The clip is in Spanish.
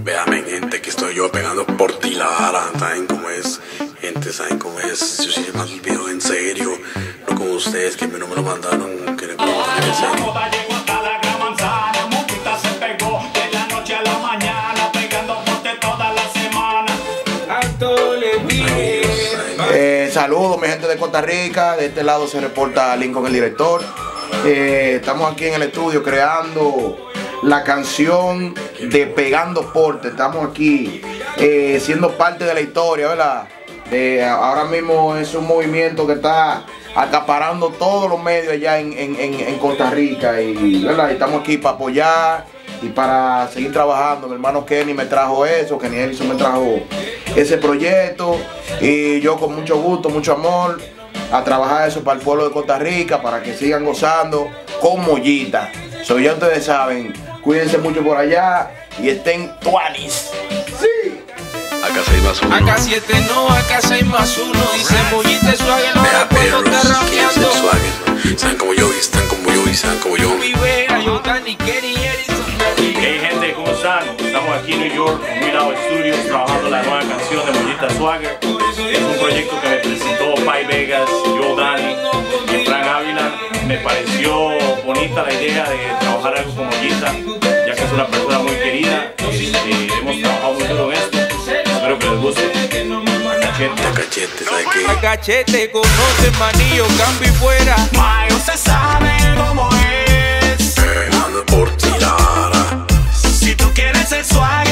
Véame, gente, que estoy yo pegando por ti la vara. ¿Saben cómo es? Gente, ¿saben cómo es? Yo sí me mando el video en serio. No como ustedes que no me lo mandaron. Que me lo mandaron en serio. Saludos mi gente de Costa Rica, de este lado se reporta Lincoln el director. Estamos aquí en el estudio creando la canción de Pegando Porte. Estamos aquí siendo parte de la historia, ¿verdad? Ahora mismo es un movimiento que está acaparando todos los medios allá en Costa Rica, ¿verdad? Y estamos aquí para apoyar y para seguir trabajando. Mi hermano Kenny me trajo eso, Kenny Ellison me trajo ese proyecto y yo con mucho gusto, mucho amor a trabajar eso para el pueblo de Costa Rica, para que sigan gozando con Mollita. Ya ustedes saben, cuídense mucho por allá y estén tuanis. Sí. Acá 6 más 1. Acá 7 no, acá 6 más 1. Dice Mollita Swagger, no Vea, recuerdo perros, estar ¿quién es el rapeando. Swagger? Saben como yo, están como yo y saben como yo. Vivera, yo, Dani, Kenny Ellison. Hey gente, ¿cómo están? Estamos aquí en New York, en Mirao Studios, trabajando la nueva canción de Mollita Swagger. Es un proyecto que me presentó Pai Vegas, yo, Dani y Frank Ávila. Me pareció bonita la idea de trabajar algo con Mollita, ya que es una persona muy querida. Hemos trabajado muy duro en esto. Espero que les guste. Cachete, ¿sabes qué? A cachete, conoce manillo, cambio y fuera. Mayo se sabe cómo es. Pegando por ti la vara. Si tú quieres el swag